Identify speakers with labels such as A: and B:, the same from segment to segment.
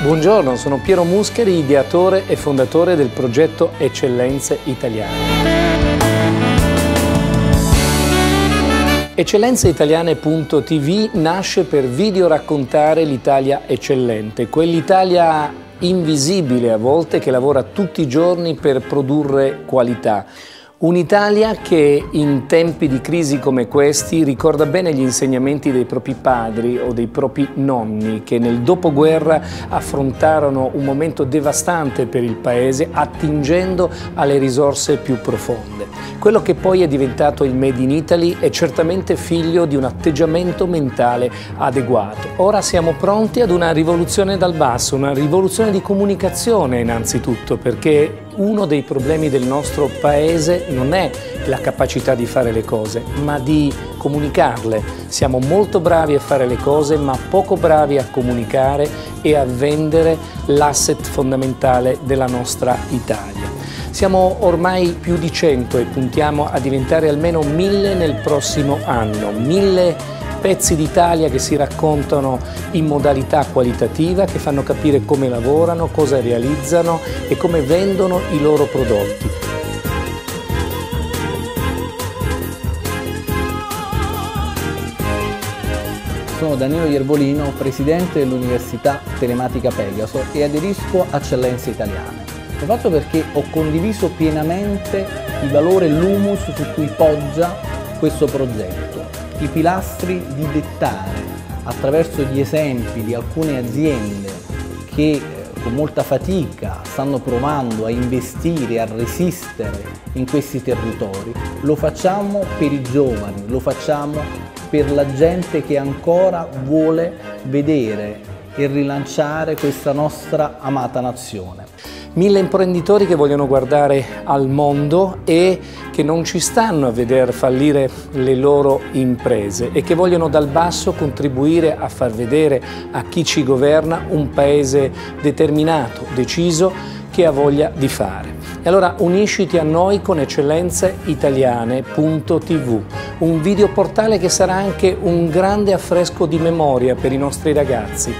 A: Buongiorno, sono Piero Muscheri, ideatore e fondatore del progetto Eccellenze Italiane. EccellenzeItaliane.tv nasce per videoraccontare l'Italia eccellente, quell'Italia invisibile a volte che lavora tutti i giorni per produrre qualità. Un'Italia che in tempi di crisi come questi ricorda bene gli insegnamenti dei propri padri o dei propri nonni che nel dopoguerra affrontarono un momento devastante per il Paese attingendo alle risorse più profonde. Quello che poi è diventato il Made in Italy è certamente figlio di un atteggiamento mentale adeguato. Ora siamo pronti ad una rivoluzione dal basso, una rivoluzione di comunicazione innanzitutto, perché uno dei problemi del nostro Paese non è la capacità di fare le cose, ma di comunicarle. Siamo molto bravi a fare le cose, ma poco bravi a comunicare e a vendere l'asset fondamentale della nostra Italia. Siamo ormai più di 100 e puntiamo a diventare almeno 1000 nel prossimo anno. 1000 pezzi d'Italia che si raccontano in modalità qualitativa, che fanno capire come lavorano, cosa realizzano e come vendono i loro prodotti.
B: Sono Danilo Iervolino, presidente dell'Università Telematica Pegaso e aderisco a Eccellenze Italiane. L'ho fatto perché ho condiviso pienamente il valore e l'humus su cui poggia questo progetto, i pilastri di dettare attraverso gli esempi di alcune aziende che con molta fatica stanno provando a investire, a resistere in questi territori. Lo facciamo per i giovani, lo facciamo per la gente che ancora vuole vedere e rilanciare questa nostra amata nazione.
A: 1000 imprenditori che vogliono guardare al mondo e che non ci stanno a vedere fallire le loro imprese e che vogliono dal basso contribuire a far vedere a chi ci governa un paese determinato, deciso, che ha voglia di fare. E allora unisciti a noi con EccellenzeItaliane.tv, un videoportale che sarà anche un grande affresco di memoria per i nostri ragazzi.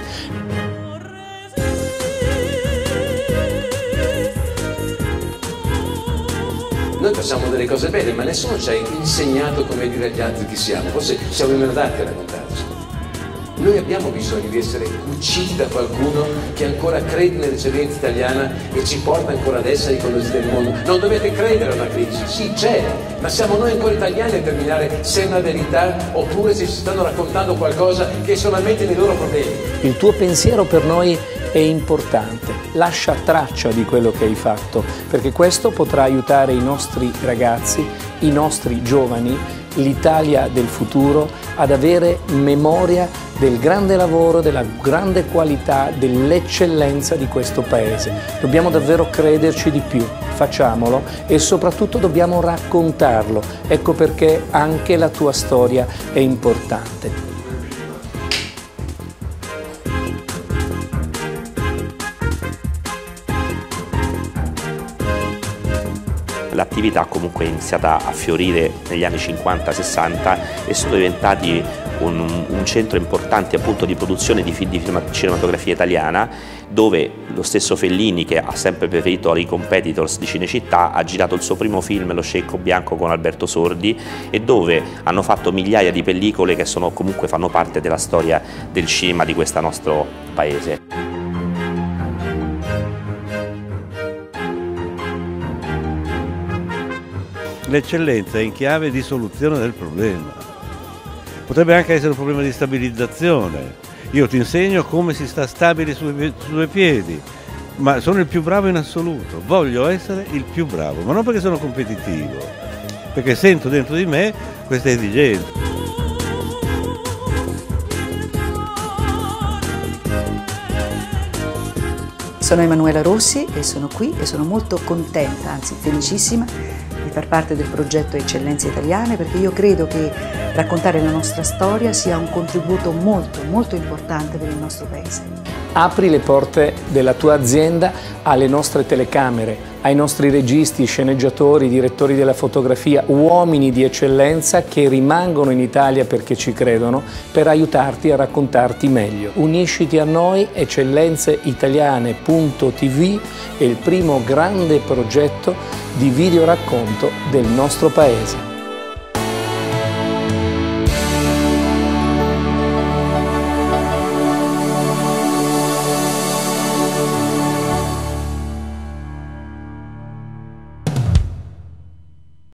C: Noi facciamo delle cose belle, ma nessuno ci ha insegnato come dire agli altri chi siamo, forse siamo immerdati a raccontarci. Noi abbiamo bisogno di essere uccisi da qualcuno che ancora crede nell'eccellenza italiana e ci porta ancora ad essere i condottieri del mondo. Non dovete credere a una crisi, sì c'è, ma siamo noi ancora italiani a determinare se è una verità oppure se ci stanno raccontando qualcosa che è solamente nei loro problemi.
A: Il tuo pensiero per noi è importante, lascia traccia di quello che hai fatto, perché questo potrà aiutare i nostri ragazzi, i nostri giovani, l'Italia del futuro ad avere memoria del grande lavoro, della grande qualità, dell'eccellenza di questo Paese. Dobbiamo davvero crederci di più, facciamolo e soprattutto dobbiamo raccontarlo. Ecco perché anche la tua storia è importante.
D: L'attività comunque è iniziata a fiorire negli anni 50-60 e sono diventati un centro importante appunto di produzione di film di cinematografia italiana, dove lo stesso Fellini, che ha sempre preferito i competitors di Cinecittà, ha girato il suo primo film, Lo Sceicco Bianco, con Alberto Sordi, e dove hanno fatto migliaia di pellicole che comunque fanno parte della storia del cinema di questo nostro paese.
E: L'eccellenza è in chiave di soluzione del problema. Potrebbe anche essere un problema di stabilizzazione. Io ti insegno come si sta stabili sui due piedi, ma sono il più bravo in assoluto. Voglio essere il più bravo, ma non perché sono competitivo, perché sento dentro di me questa esigenza.
F: Sono Emanuela Rossi e sono qui e sono molto contenta, anzi felicissima, di far parte del progetto Eccellenze Italiane, perché io credo che raccontare la nostra storia sia un contributo molto, molto importante per il nostro Paese.
A: Apri le porte della tua azienda alle nostre telecamere, ai nostri registi, sceneggiatori, direttori della fotografia, uomini di eccellenza che rimangono in Italia perché ci credono, per aiutarti a raccontarti meglio. Unisciti a noi, eccellenzeitaliane.tv è il primo grande progetto di videoracconto del nostro Paese.